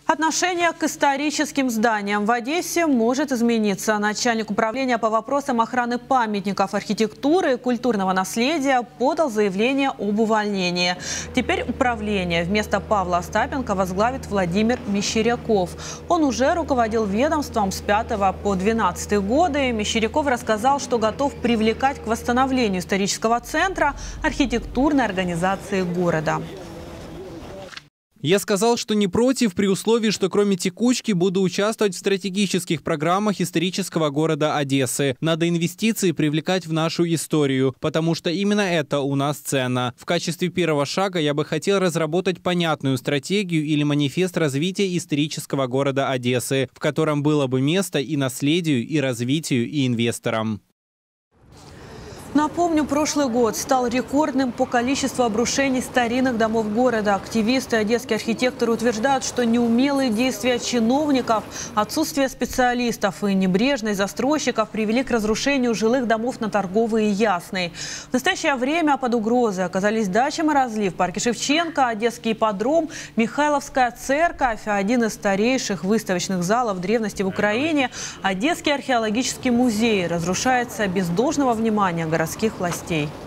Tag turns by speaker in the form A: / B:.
A: Отношение к историческим зданиям в Одессе может измениться. Начальник управления по вопросам охраны памятников архитектуры и культурного наследия подал заявление об увольнении. Теперь управление вместо Павла Остапенко возглавит Владимир Мещеряков. Он уже руководил ведомством с 5 по 12 годы. Мещеряков рассказал, что готов привлекать к восстановлению исторического центра архитектурной организации города.
B: Я сказал, что не против, при условии, что кроме текучки буду участвовать в стратегических программах исторического города Одессы. Надо инвестиции привлекать в нашу историю, потому что именно это у нас ценно. В качестве первого шага я бы хотел разработать понятную стратегию или манифест развития исторического города Одессы, в котором было бы место и наследию, и развитию, и инвесторам.
A: Напомню, прошлый год стал рекордным по количеству обрушений старинных домов города. Активисты и одесские архитекторы утверждают, что неумелые действия чиновников, отсутствие специалистов и небрежность застройщиков привели к разрушению жилых домов на Торговой и Ясной. В настоящее время под угрозой оказались дача «Морозли» в парке Шевченко, Одесский ипподром, Михайловская церковь, один из старейших выставочных залов древности в Украине, Одесский археологический музей разрушается без должного внимания городских властей.